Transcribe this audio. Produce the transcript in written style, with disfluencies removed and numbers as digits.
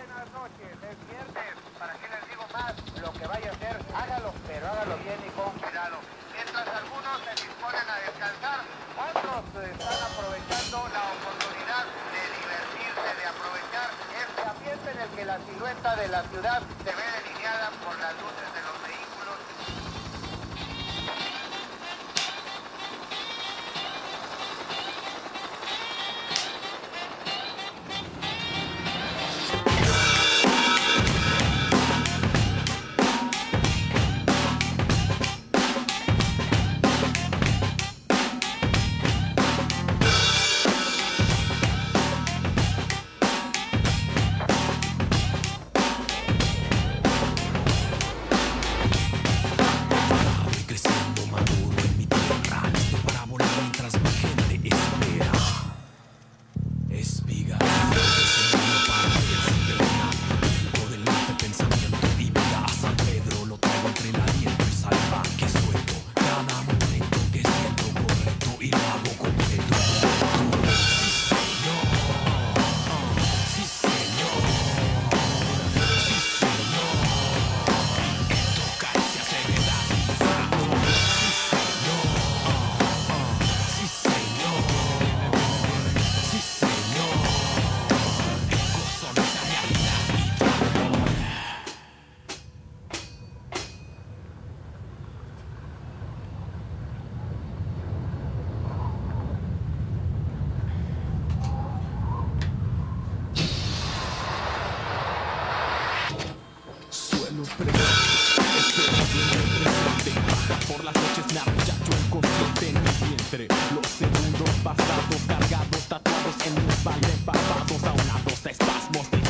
buenas noches, es viernes. ¿Para qué les digo más? Lo que vaya a hacer, hágalo, pero hágalo bien y con cuidado. Mientras algunos se disponen a descansar, otros están aprovechando la oportunidad de divertirse, de aprovechar este ambiente en el que la silueta de la ciudad se ve delineada por las luces de los vehículos. Por las noches me arrechacho inconsciente en mi vientre. Los segundos pasados cargados, tatuados en mi espalda, empapados, aunados a espasmos.